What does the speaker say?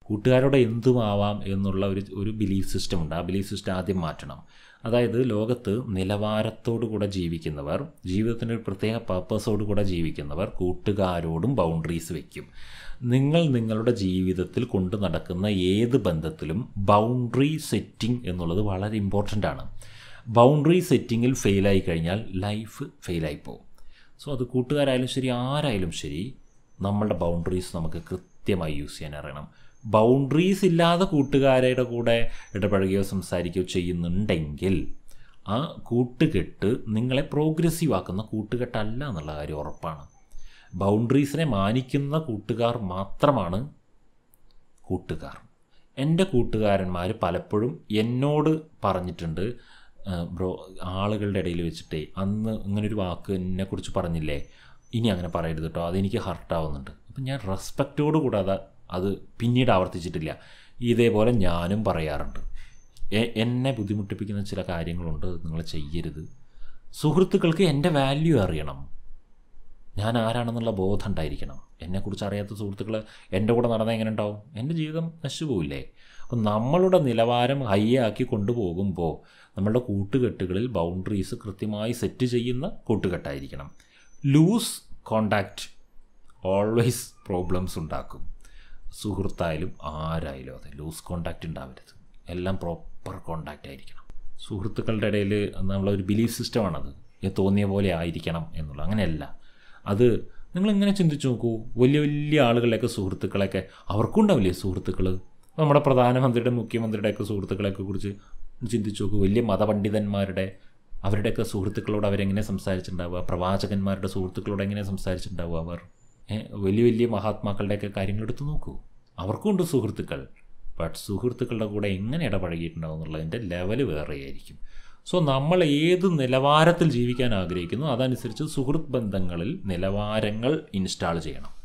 കൂട്ടുകാരോട് എന്തുമാവാം എന്നുള്ള ഒരു ബിലീഫ് സിസ്റ്റം ഉണ്ട്. ആ ബിലീഫ് സിസ്റ്റം ആദ്യം മാറ്റണം. അതായത് ലോകത്ത് നിലവാരത്തോടു കൂടെ ജീവിക്കുന്നവർ, ജീവിതത്തിൻ്റെ ഒരു പ്രത്യേക പർപ്പസോടു കൂടെ ജീവിക്കുന്നവർ കൂട്ടുകാരോടും ബൗണ്ടറീസ് വയ്ക്കും. നിങ്ങൾ നിങ്ങളുടെ ജീവിതത്തിൽ കൊണ്ടു നടക്കുന്ന ഏത് ബന്ധത്തിലും ബൗണ്ടറി സെറ്റിംഗ് എന്നുള്ളത് വളരെ ഇമ്പോർട്ടൻ്റ് ആണ്. ബൗണ്ടറി സെറ്റിങ്ങിൽ ഫെയിലായി കഴിഞ്ഞാൽ ലൈഫ് ഫെയിലായി പോകും. സോ അത് കൂട്ടുകാരായാലും ശരി, ആരായാലും ശരി, നമ്മളുടെ ബൗണ്ടറീസ് നമുക്ക് കൃത്യമായി യൂസ് ചെയ്യാൻ അറിയണം. ബൗണ്ടറീസ് ഇല്ലാതെ കൂട്ടുകാരുടെ കൂടെ ഇടപഴകുകയോ സംസാരിക്കുകയോ ചെയ്യുന്നുണ്ടെങ്കിൽ ആ കൂട്ടുകെട്ട് നിങ്ങളെ പ്രോഗ്രസീവ് ആക്കുന്ന കൂട്ടുകെട്ടല്ല എന്നുള്ള കാര്യം ഉറപ്പാണ്. ബൗണ്ടറീസിനെ മാനിക്കുന്ന കൂട്ടുകാർ മാത്രമാണ് കൂട്ടുകാർ. എൻ്റെ കൂട്ടുകാരന്മാർ പലപ്പോഴും എന്നോട് പറഞ്ഞിട്ടുണ്ട്, ബ്രോ ആളുകളുടെ ഇടയിൽ വെച്ചിട്ടേ അന്ന് ഇങ്ങനൊരു വാക്ക് എന്നെക്കുറിച്ച് പറഞ്ഞില്ലേ, ഇനി അങ്ങനെ പറയരുത് കേട്ടോ, അതെനിക്ക് ഹർട്ടാവുന്നുണ്ട്. അപ്പം ഞാൻ റെസ്പെക്റ്റോട് കൂടാതെ അത് പിന്നീട് ആവർത്തിച്ചിട്ടില്ല. ഇതേപോലെ ഞാനും പറയാറുണ്ട്, എന്നെ ബുദ്ധിമുട്ടിപ്പിക്കുന്ന ചില കാര്യങ്ങളുണ്ട്, നിങ്ങൾ ചെയ്യരുത്. സുഹൃത്തുക്കൾക്ക് എൻ്റെ വാല്യൂ അറിയണം, ഞാൻ ആരാണെന്നുള്ള ബോധം ഉണ്ടായിരിക്കണം. എന്നെക്കുറിച്ച് അറിയാത്ത സുഹൃത്തുക്കൾ എൻ്റെ കൂടെ നടന്നാൽ എങ്ങനെ ഉണ്ടാവും? എൻ്റെ ജീവിതം നശിച്ചു പോവില്ലേ? അപ്പം നമ്മളുടെ നിലവാരം ഹൈ ആക്കി കൊണ്ടുപോകുമ്പോൾ നമ്മളുടെ കൂട്ടുകെട്ടുകളിൽ ബൗണ്ടറീസ് കൃത്യമായി സെറ്റ് ചെയ്യുന്ന കൂട്ടുകെട്ടായിരിക്കണം. ലൂസ് കോണ്ടാക്റ്റ് ഓൾവേസ് പ്രോബ്ലംസ് ഉണ്ടാക്കും. സുഹൃത്തായാലും ആരായാലും അതെ, ലൂസ് കോണ്ടാക്റ്റ് ഉണ്ടാവരുത്. എല്ലാം പ്രോപ്പർ കോണ്ടാക്റ്റ് ആയിരിക്കണം. സുഹൃത്തുക്കളുടെ ഇടയിൽ നമ്മളൊരു ബിലീഫ് സിസ്റ്റമാണത്, തോന്നിയ പോലെ ആയിരിക്കണം എന്നുള്ളത്. അങ്ങനെയല്ല. അത് നിങ്ങളിങ്ങനെ ചിന്തിച്ച് നോക്കൂ, വലിയ വലിയ ആളുകളെയൊക്കെ സുഹൃത്തുക്കളെയൊക്കെ അവർക്കും ഉണ്ടാവില്ലേ സുഹൃത്തുക്കൾ? നമ്മുടെ പ്രധാനമന്ത്രിയുടെ മുഖ്യമന്ത്രിയുടെയൊക്കെ സുഹൃത്തുക്കളെയൊക്കെ കുറിച്ച് ചിന്തിച്ച് നോക്കൂ. വലിയ മതപണ്ഡിതന്മാരുടെ അവരുടെയൊക്കെ സുഹൃത്തുക്കളോട് അവരെങ്ങനെ സംസാരിച്ചിട്ടുണ്ടാവുക? പ്രവാചകന്മാരുടെ സുഹൃത്തുക്കളോട് എങ്ങനെ സംസാരിച്ചിട്ടുണ്ടാവുക അവർ? വലിയ വലിയ മഹാത്മാക്കളുടെയൊക്കെ കാര്യങ്ങൾ എടുത്ത് നോക്കൂ, അവർക്കും ഉണ്ട് സുഹൃത്തുക്കൾ. ബട്ട് സുഹൃത്തുക്കളുടെ കൂടെ എങ്ങനെ ഇടപഴകിയിട്ടുണ്ടാവും എന്നുള്ളതിൻ്റെ ലെവൽ വേറെയായിരിക്കും. സോ നമ്മൾ ഏത് നിലവാരത്തിൽ ജീവിക്കാൻ ആഗ്രഹിക്കുന്നു അതനുസരിച്ച് സുഹൃത്ത് ബന്ധങ്ങളിൽ നിലവാരങ്ങൾ ഇൻസ്റ്റാൾ ചെയ്യണം.